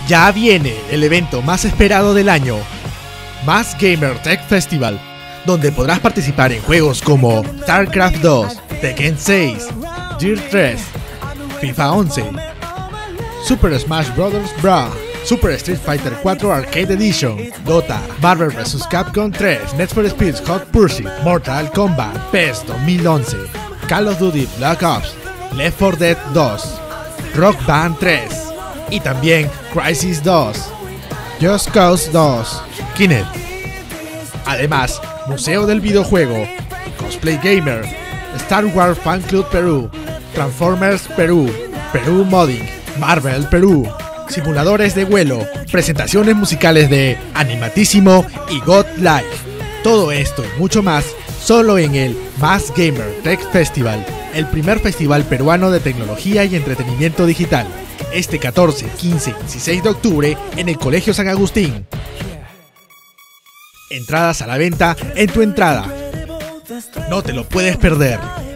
Ya viene el evento más esperado del año, Más Gamer Tech Festival, donde podrás participar en juegos como StarCraft 2, Tekken 6, Gear 3, FIFA 11, Super Smash Bros. Brawl, Super Street Fighter 4 Arcade Edition, Dota, Marvel vs. Capcom 3, Need for Speed Hot Pursuit, Mortal Kombat, PES 2011, Call of Duty Black Ops, Left 4 Dead 2, Rock Band 3 y también Crysis 2, Just Cause 2, Kinect. Además, Museo del Videojuego, Cosplay Gamer, Star Wars Fan Club Perú, Transformers Perú, Perú Modding, Marvel Perú, simuladores de vuelo, presentaciones musicales de Animatísimo y God Life. Todo esto y mucho más solo en el Más Gamer Tech Festival, el primer festival peruano de tecnología y entretenimiento digital. Este 14, 15 y 16 de octubre en el Colegio San Agustín. Entradas a la venta en Tu Entrada. No te lo puedes perder.